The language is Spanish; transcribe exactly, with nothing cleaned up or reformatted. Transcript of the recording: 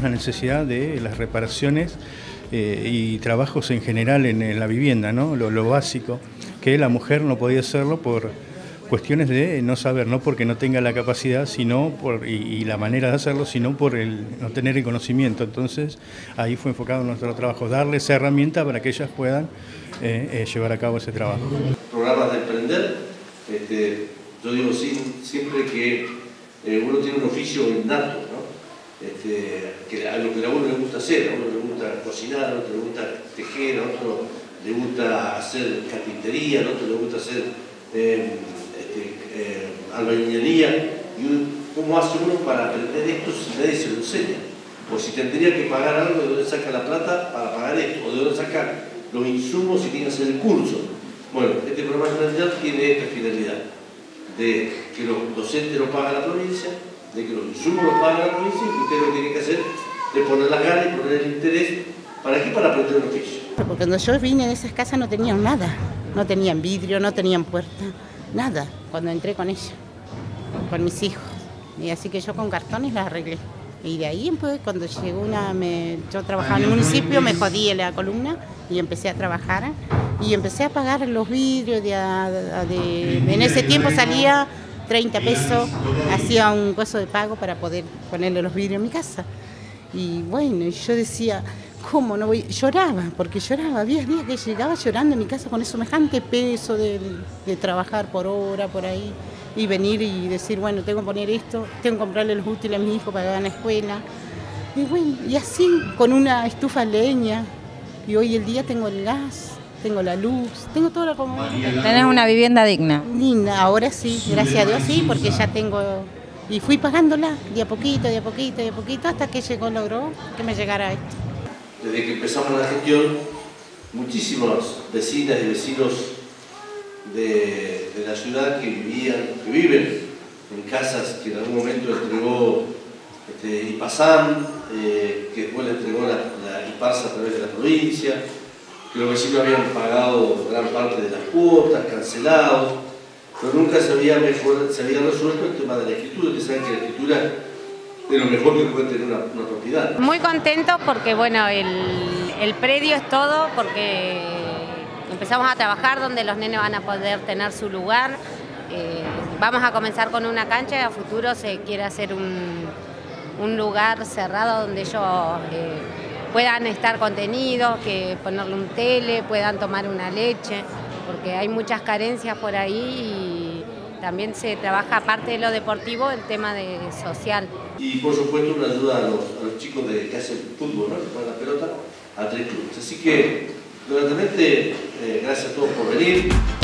la necesidad de las reparaciones eh, y trabajos en general en, en la vivienda, ¿no? Lo, lo básico, que la mujer no podía hacerlo por cuestiones de no saber, no porque no tenga la capacidad sino por, y, y la manera de hacerlo, sino por el no tener el conocimiento. Entonces ahí fue enfocado nuestro trabajo, darle esa herramienta para que ellas puedan eh, eh, llevar a cabo ese trabajo. Programas de emprender, este, yo digo siempre que eh, uno tiene un oficio innato, ¿no? Este, que a lo que a uno le gusta hacer, a uno le gusta cocinar, a otro le gusta tejer, a otro le gusta hacer carpintería, a otro le gusta hacer eh, este, eh, albañilería. Y uno, ¿cómo hace uno para aprender esto si nadie se lo enseña? O si tendría que pagar algo, ¿de dónde saca la plata para pagar esto? ¿O de dónde saca los insumos si tiene que hacer el curso? Bueno, este programa nacional tiene esta finalidad, de que los docentes lo paga la provincia, de que los insumos los paga la provincia, y usted lo que tiene que hacer es poner las ganas y poner el interés. ¿Para qué? Para aprender un oficio. Porque cuando yo vine de esas casas no tenían nada, no tenían vidrio, no tenían puerta, nada, cuando entré con ella, con mis hijos. Y así que yo con cartones las arreglé. Y de ahí, pues, cuando llegó una, me, yo trabajaba en el municipio, me jodí en la columna y empecé a trabajar. Y empecé a pagar los vidrios, de, de, de, en ese tiempo salía treinta pesos, hacía un costo de pago para poder ponerle los vidrios en mi casa. Y bueno, yo decía, ¿cómo no voy? Lloraba, porque lloraba, había días que llegaba llorando en mi casa con semejante peso de, de trabajar por hora, por ahí, y venir y decir, bueno, tengo que poner esto, tengo que comprarle los útiles a mi hijo para que vaya a la escuela. Y bueno, y así, con una estufa de leña, y hoy el día tengo el gas. Tengo la luz, tengo toda la comodidad. ¿Tenés una vivienda digna? Digna, ahora sí, gracias a Dios sí, porque ya tengo... Y fui pagándola de a poquito, de a poquito, de a poquito, hasta que llegó, logró que me llegara esto. Desde que empezamos la gestión, muchísimas vecinas y vecinos de, de la ciudad que vivían, que viven en casas que en algún momento entregó este, IPASAM, eh, que después le entregó la, la IPARSA a través de la provincia, que los vecinos habían pagado gran parte de las cuotas, cancelado, pero nunca se había, mejor, se había resuelto el tema de la escritura, que saben que la escritura es lo mejor que puede tener una, una propiedad. Muy contentos porque bueno, el, el predio es todo, porque empezamos a trabajar donde los nenes van a poder tener su lugar. Eh, vamos a comenzar con una cancha y a futuro se quiere hacer un, un lugar cerrado donde ellos eh, puedan estar contenidos, que ponerle un tele, puedan tomar una leche, porque hay muchas carencias por ahí y también se trabaja, aparte de lo deportivo, el tema de social. Y por supuesto una ayuda a los, a los chicos de, que hacen fútbol, ¿no? Que juegan la pelota, a tres clubes. Así que, realmente, eh, gracias a todos por venir.